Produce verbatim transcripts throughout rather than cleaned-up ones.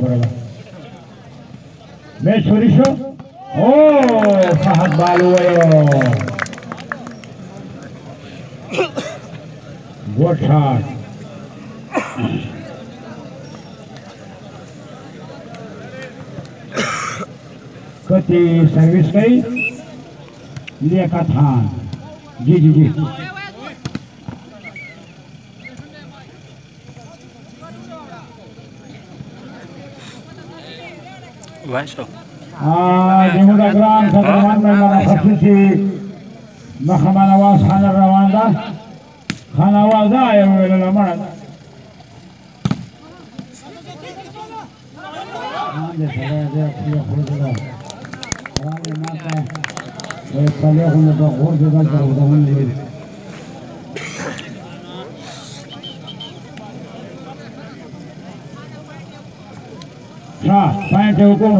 मैं छोरीशो ओ Fahad balu ayo good shot कति सर्विस गई लिया था जी जी जी Vaisho. Ah, di muda gran Salam and Hello posisi Khel Nawaz Khan Rawanda Khan Nawaz ayo wala mana ande sare de apni khudra rani mata ye pale hun to aur jagah par udharan le ha point e ko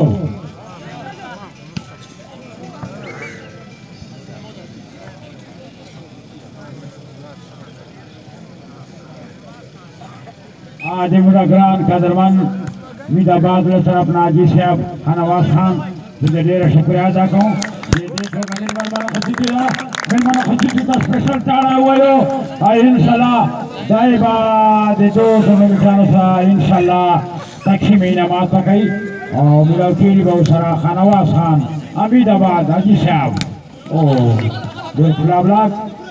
आज मुझे ग्राम का दरबान मीदाबाद में sir अपना जी से अब खानावास खान तुझे ढेर शुक्रिया अदा करूं ये देखो मैंने मेहमान खुशी की ना मेहमान खुशी की का स्पेशल चारा हुआ यो और इंशाल्लाह दाइबा दे दो सौ मिनटां सा इंशाल्लाह तकसी महीना माह तक ही और मुझे केरी बहुत सारा खानावास खान मीदाबाद हाजी साहब ओ दो गुलाब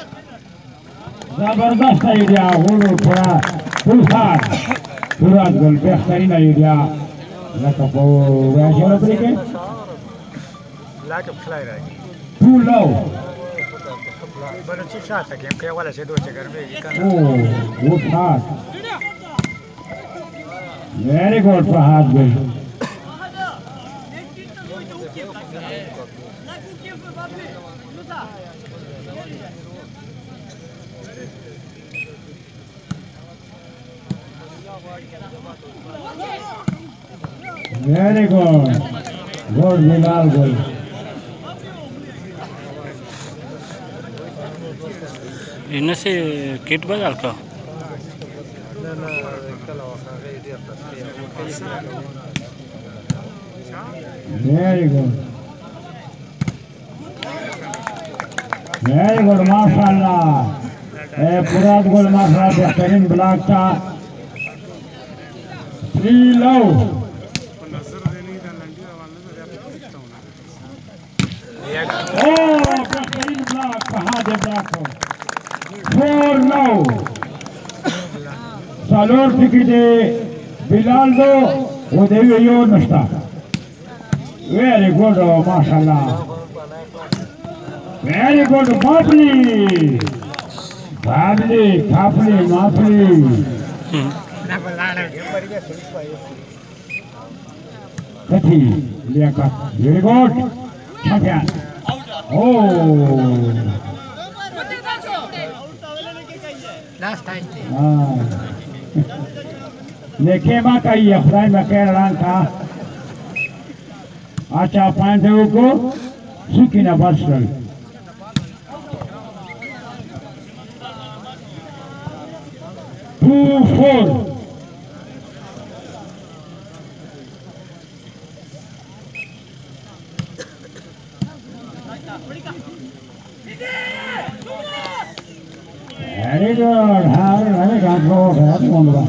जबरदस्त आइडिया वो थोड़ा Fahad, Fahad gol behtariin idea. Lakki Marwat क्या चल रही है? Lakki खिलाई रही है. Too low. बड़ा अच्छी शॉट है गेम के वाला से दो चक्कर में ये करना. Oh, good shot. Very good Fahad gol. Very good. Good Bilal goal. इनमें से किट बाजार का Very good. Very good माशाल्लाह. ए पुराद गोल माशाल्लाह बेहतरीन ब्लॉक था. Three low. Oh, beहतरीन ब्लॉक Fahad ब्लॉक हो. Four low. Salor टिकटे Bilal दो वो देवी यो नस्ता. Very good माशाल्लाह. Very good Mafli. Mafli, Mafli, Mafli. Kati, liakat. Very good. Champion. Oh. Last time. Ah. लेके माँ का ये खुदाई में कह रहा था. अच्छा पांच को सुखी ना बर्सल. Two four. Very good. How very good. Very good.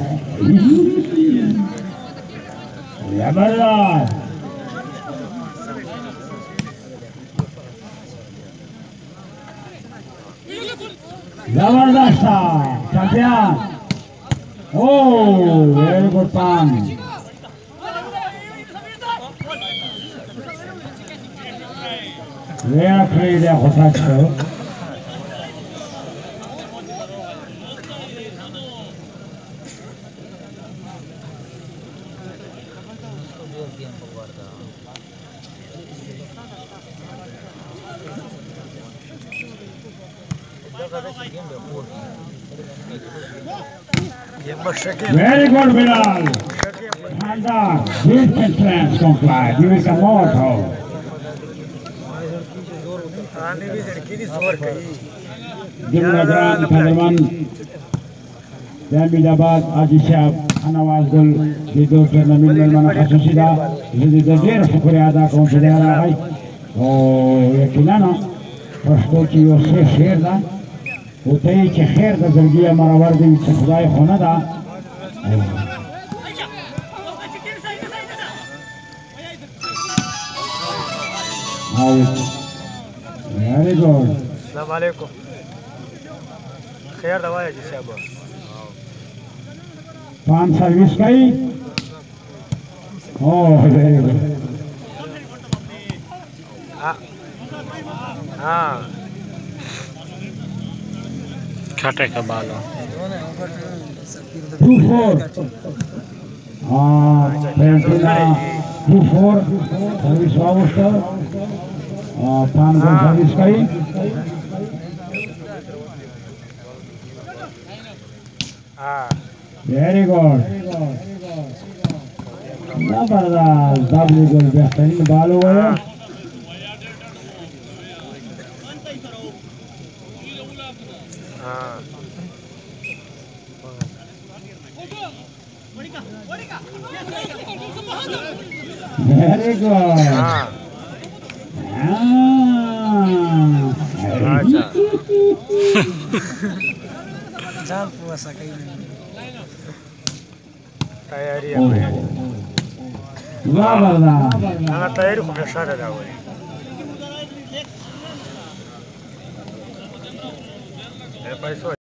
Jabardast. Jabardast. Champion. Oh, very good pan. Very clear hotacho. Very good, Bilal. Handar, distance lens complied. You will come out home. Dimna Gran, Kanaman, Ahmedabad, Haji Shab. Nawaz Gul ये दो tournament में मैंने खसूसी दा ये ढेर शुक्रिया अदा करूँ शुक्रिया भाई और यकीनन ना पश्तो की वो शेर शेर दा होते ही कि खैर दा जल्दी हमारा वर्दी खुदाई होना दा वेरी गुड अस्सलाम वालेकुम खैर दवाया जी साहब पान सर्विस गई ओह वेरी गुड हाँ छठे का बाल हो टू फोर हाँ पेंटिना टू फोर सर्विस वाउस्टर पान को सर्विस गई वेरी गुड जबरदस्त डब्ल्यू गोल बेहतरीन बाल हो गया वेरी गुड जान पुasa kayo tayari ya जबरदस्त ana tayari ko biashara daw eh eh paiso